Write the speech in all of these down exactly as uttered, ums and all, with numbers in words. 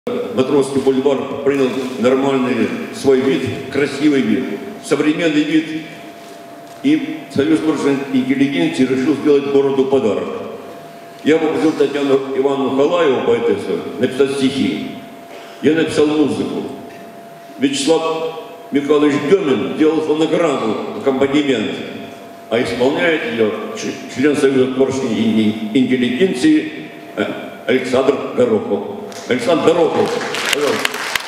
Матросский бульвар принял нормальный свой вид, красивый вид, современный вид. И Союз творческой интеллигенции решил сделать городу подарок. Я попросил Татьяну Ивановну Халаеву, поэтессу, написать стихи. Я написал музыку. Вячеслав Михайлович Демин делал фонограмму, аккомпанемент, а исполняет ее член Союза творческой интеллигенции Александр Горохов. Александр Горохов, пожалуйста.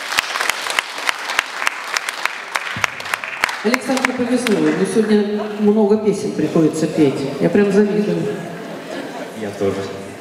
Александру повезло, ему сегодня много песен приходится петь. Я прям завидую. Я тоже.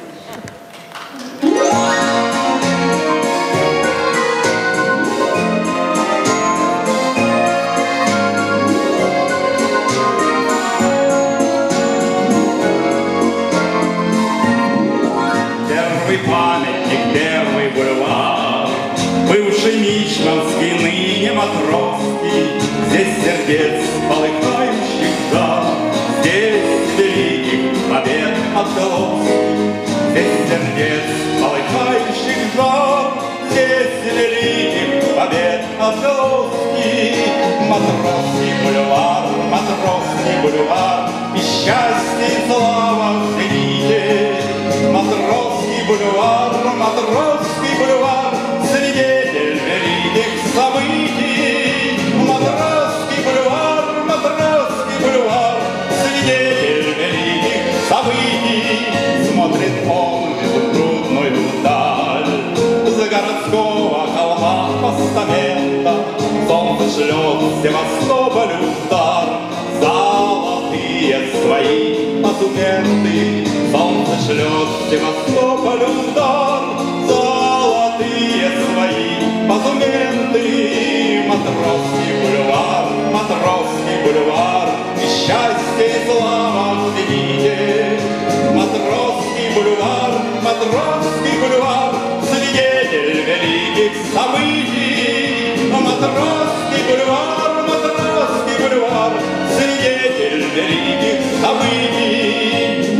Первый памятник, первый бульвар, бывший Мичманский, ныне Матросский, здесь сердец полыхающих жар, здесь великих побед отголоски, здесь сердец полыхающих жар, здесь великих побед отголоски. Матросский бульвар, Матросский бульвар, и счастье и слава в зените. Матросский бульвар, Матросский бульвар, свидетель великих событий. Матросский бульвар, Матросский бульвар, свидетель великих событий. Смотрит он в эту трудную даль, за городского холма постамента солнце шлет Севастополю дар, золотые свои монументы. Солнце шлет Севастополю дар, золотые свои монументы. Матросский бульвар, Матросский бульвар, и счастье и слава в зените. Матросский бульвар, Матросский бульвар, свидетель великих событий. Матросский бульвар, Матросский бульвар, свидетель великих событий.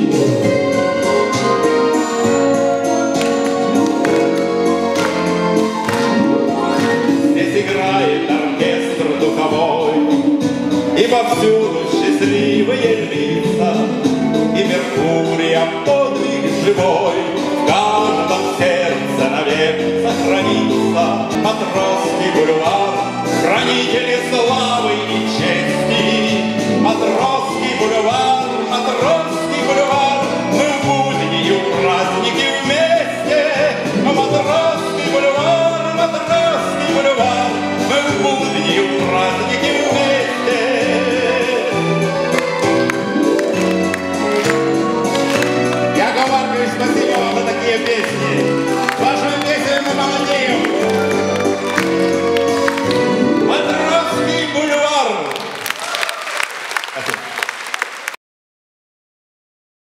Играет оркестр духовой, и повсюду счастливые лица, и Меркурия подвиг живой в каждом сердце навек сохранится. Матросский бульвар, хранители славы и чести. Матросский бульвар, Матросский